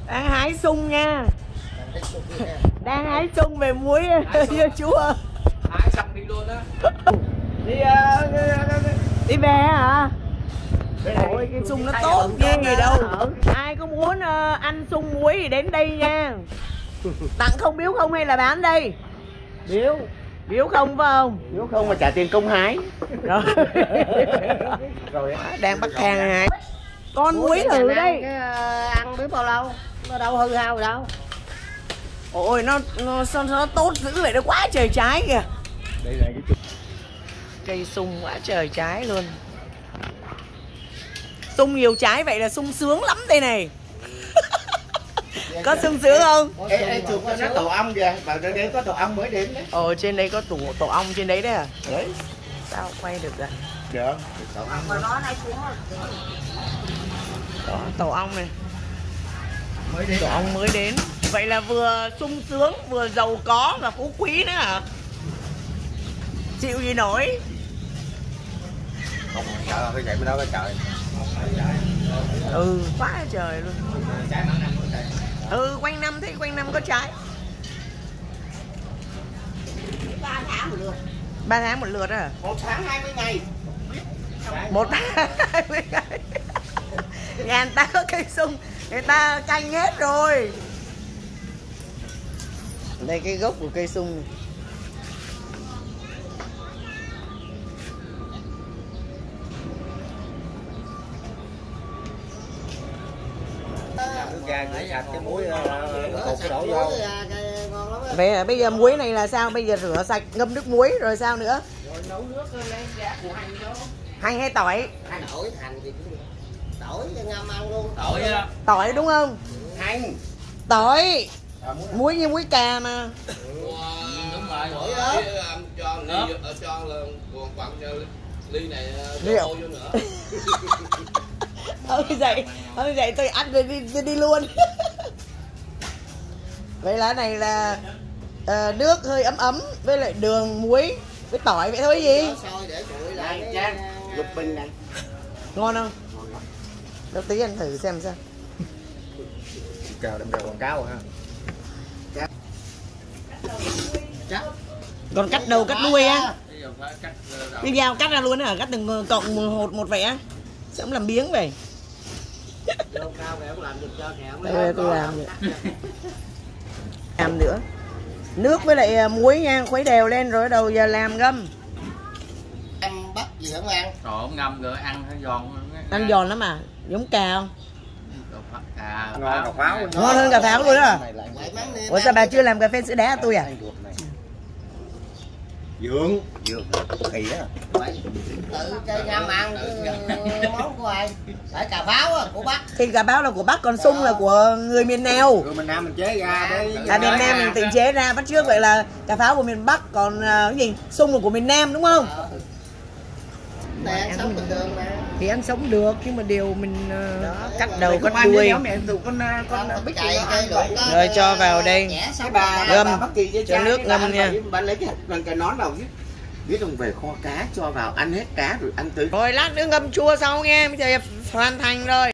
Đang hái sung nha. Đang hái sung về muối chua. Hái xong đi luôn á. Đi về hả? Ôi cái sung nó tốt ghê gì đâu. Ai có muốn ăn sung muối thì đến đây nha. Tặng không biếu không hay là bán đây? Biếu. Biếu không phải không? Biếu không mà trả tiền công hái. Rồi. Rồi đang bắt hàng hái. Con muối thử đây. Ăn biết bao lâu? Nó đâu hư hao rồi đâu. Ôi sao nó tốt dữ vậy, nó quá trời trái kìa. Đây là cái Cây sung quá trời trái luôn. Sung nhiều trái vậy là sung sướng lắm đây này. Có sung sướng không? Ê, chụp cho nó tổ ong kìa, bảo ở đây có tổ ong mới đến đấy. Trên đây có tổ ong trên đấy đấy à? Đấy. Sao quay được à? Được, tổ ong. Mà nó này cũng Đó, tổ ong này. Tổ ong mới đến. Vậy là vừa sung sướng, vừa giàu có và phú quý nữa hả? Chịu gì nổi. Không, trời ơi, vậy mới nói cái trời. Ừ, quá trời luôn. Quanh năm thấy quanh năm có trái. 3 tháng một lượt. 3 tháng một lượt à? 1 tháng 20 ngày. 1 tháng 20 ngày. Nhà người ta có cây sung, người ta canh hết rồi. Đây cái gốc của cây sung này. Sạch cái muối cột cái đổ vô. Vậy à, bây giờ muối này là sao? Bây giờ rửa sạch, ngâm nước muối rồi sao nữa? Rồi nấu nước lên củ hành vô. Hành hay tỏi? Tỏi, hành thì cũng được. Tỏi cho ngâm ăn luôn. Tỏi á. Tỏi đúng không? Hành. Tỏi. Muối như muối cà mà. Đúng rồi. Tỏi đó. Cho ly cho là còn quặng cho ly này rượu vô nữa. Thôi vậy tôi ăn rồi đi luôn. Vậy là này là nước hơi ấm ấm với lại đường muối với tỏi vậy thôi gì. Để nguội lại. Này, Trang, lục bình này. Ngon không? Đâu tí ăn thử xem sao. Cào đâm ra quảng cáo rồi ha. Còn cắt đầu cắt đuôi á. Cái dao cắt ra luôn á, cắt từng cộng một vậy á. Sao không làm biếng vậy? Đây tôi làm vậy. Làm nữa. Nước với lại muối nha, khuấy đều lên rồi đầu giờ làm gâm. Em bắt gì không ăn? Trời ơi, ngâm rồi ăn nó giòn. Ăn giòn lắm à? Giống cà không? Ngon cà pháo. Ngon hơn cà pháo luôn á. Ủa sao bà chưa làm cà phê sữa đá tôi à? Dượng kỳ á. Tự chơi ngâm ăn món của ai? Phải cà pháo á, của Bắc. Thì cà pháo là của Bắc, còn sung là của người miền nào? Người miền Nam mình chế ra đấy. À, miền Nam mình tự chế ra bắt trước, vậy là cà pháo của miền Bắc, còn cái gì? Sung là của miền Nam đúng không? Này ăn sống bình thường mà. Thì ăn sống được, nhưng mà điều mình cắt đầu cắt đuôi rồi cho vào đây ngâm cho nước ngâm nha. Bạn lấy cái nón đầu biết không, về kho cá cho vào ăn hết cá rồi ăn tới. Rồi lát nữa ngâm chua sau nghe, bây giờ hoàn thành rồi.